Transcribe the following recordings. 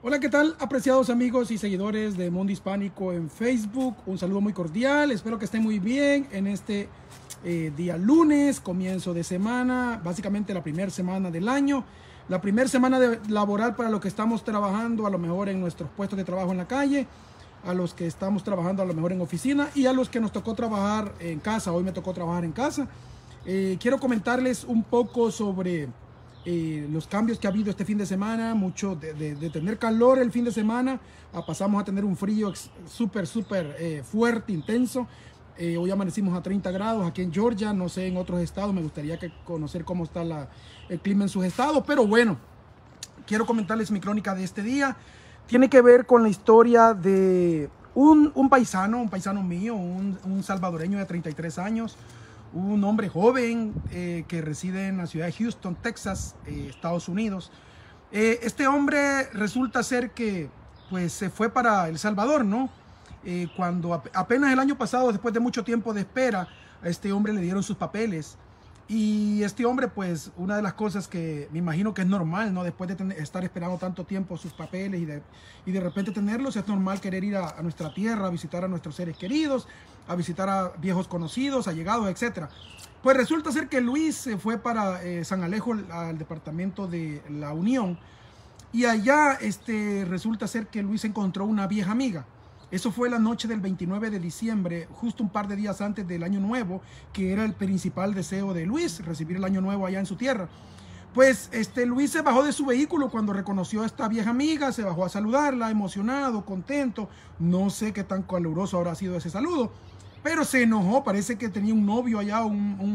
Hola, ¿qué tal? Apreciados amigos y seguidores de Mundo Hispánico en Facebook. Un saludo muy cordial. Espero que estén muy bien en este día lunes, comienzo de semana, básicamente la primera semana del año. La primera semana laboral para los que estamos trabajando a lo mejor en nuestros puestos de trabajo en la calle, a los que estamos trabajando a lo mejor en oficina y a los que nos tocó trabajar en casa. Hoy me tocó trabajar en casa. Quiero comentarles un poco sobre los cambios que ha habido este fin de semana. Mucho de tener calor el fin de semana, pasamos a tener un frío súper fuerte, intenso. Hoy amanecimos a 30 grados aquí en Georgia, no sé en otros estados, me gustaría conocer cómo está el clima en sus estados, pero bueno, quiero comentarles mi crónica de este día. Tiene que ver con la historia de un paisano mío, un salvadoreño de 33 años, un hombre joven que reside en la ciudad de Houston, Texas, Estados Unidos. Este hombre resulta ser que pues se fue para El Salvador, ¿no? Cuando apenas el año pasado, después de mucho tiempo de espera, a este hombre le dieron sus papeles. Y este hombre, pues, una de las cosas que me imagino que es normal, ¿no? Después de estar esperando tanto tiempo sus papeles y de repente tenerlos, es normal querer ir a nuestra tierra, a visitar a nuestros seres queridos, a visitar a viejos conocidos, allegados, etc. Pues resulta ser que Luis se fue para San Alejo, al departamento de La Unión, y allá resulta ser que Luis encontró una vieja amiga. Eso fue la noche del 29 de diciembre, justo un par de días antes del Año Nuevo, que era el principal deseo de Luis, recibir el Año Nuevo allá en su tierra. Pues Luis se bajó de su vehículo cuando reconoció a esta vieja amiga, se bajó a saludarla, emocionado, contento. No sé qué tan caluroso habrá sido ese saludo, pero se enojó, parece que tenía un novio allá,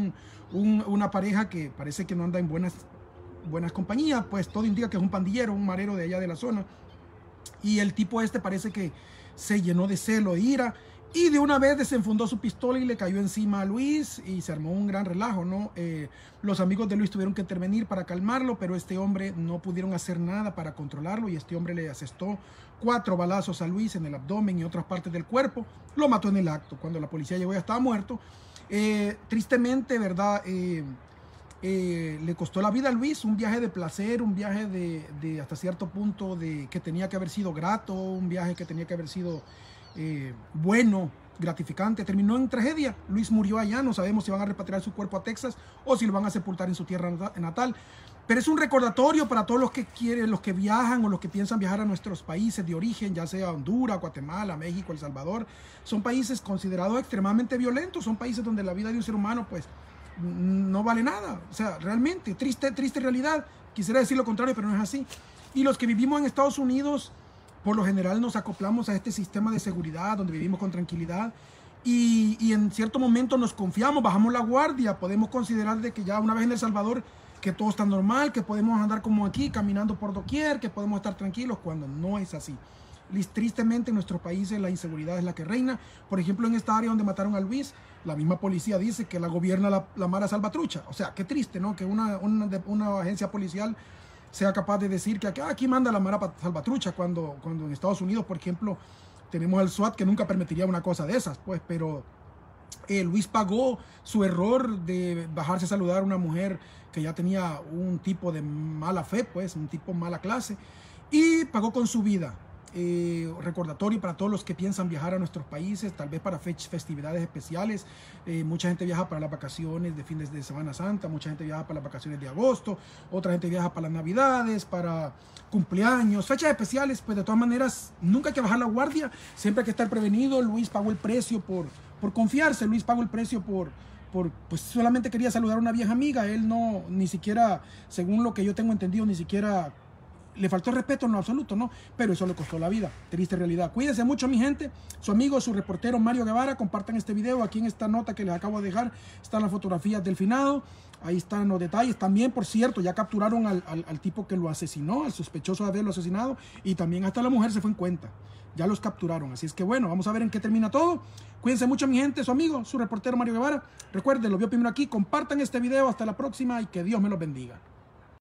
una pareja que parece que no anda en buenas compañías, pues todo indica que es un pandillero, un marero de allá de la zona. Y el tipo parece que se llenó de celo e ira y de una vez desenfundó su pistola y le cayó encima a Luis y se armó un gran relajo, ¿no? Los amigos de Luis tuvieron que intervenir para calmarlo, pero este hombre no pudieron hacer nada para controlarlo y este hombre le asestó 4 balazos a Luis en el abdomen y otras partes del cuerpo. Lo mató en el acto. Cuando la policía llegó ya estaba muerto. Tristemente, ¿verdad? Le costó la vida a Luis, un viaje de placer, un viaje de hasta cierto punto que tenía que haber sido grato, un viaje que tenía que haber sido bueno, gratificante, terminó en tragedia. Luis murió allá, no sabemos si van a repatriar su cuerpo a Texas o si lo van a sepultar en su tierra natal. Pero es un recordatorio para todos los que quieren, los que viajan o los que piensan viajar a nuestros países de origen, ya sea Honduras, Guatemala, México, El Salvador. Son países considerados extremadamente violentos, son países donde la vida de un ser humano pues no vale nada. O sea, realmente, triste realidad. Quisiera decir lo contrario, pero no es así. Y los que vivimos en Estados Unidos, por lo general nos acoplamos a este sistema de seguridad donde vivimos con tranquilidad y en cierto momento nos confiamos, bajamos la guardia, podemos considerar de que ya una vez en El Salvador que todo está normal, que podemos andar como aquí, caminando por doquier, que podemos estar tranquilos, cuando no es así. Tristemente en nuestros países la inseguridad es la que reina. Por ejemplo, en esta área donde mataron a Luis, la misma policía dice que la gobierna la Mara Salvatrucha. O sea, qué triste, ¿no? Que una agencia policial sea capaz de decir que aquí manda la Mara Salvatrucha cuando en Estados Unidos, por ejemplo, tenemos el SWAT que nunca permitiría una cosa de esas, pues, pero Luis pagó su error de bajarse a saludar a una mujer que ya tenía un tipo de mala fe, pues, un tipo mala clase, y pagó con su vida. Recordatorio para todos los que piensan viajar a nuestros países, tal vez para festividades especiales. Mucha gente viaja para las vacaciones de fines de Semana Santa, mucha gente viaja para las vacaciones de agosto, otra gente viaja para las navidades, para cumpleaños, fechas especiales. Pues de todas maneras nunca hay que bajar la guardia, siempre hay que estar prevenido. Luis pagó el precio por confiarse, Luis pagó el precio pues solamente quería saludar a una vieja amiga. Él no, ni siquiera, según lo que yo tengo entendido, ni siquiera le faltó respeto en lo absoluto, ¿no? Pero eso le costó la vida. Triste realidad. Cuídense mucho, mi gente. Su amigo, su reportero Mario Guevara. Compartan este video. Aquí en esta nota que les acabo de dejar están las fotografías del finado. Ahí están los detalles. También, por cierto, ya capturaron al tipo que lo asesinó, al sospechoso de haberlo asesinado. Y también hasta la mujer se fue en cuenta. Ya los capturaron. Así es que bueno, vamos a ver en qué termina todo. Cuídense mucho, mi gente. Su amigo, su reportero Mario Guevara. Recuerden, lo vio primero aquí. Compartan este video. Hasta la próxima y que Dios me los bendiga.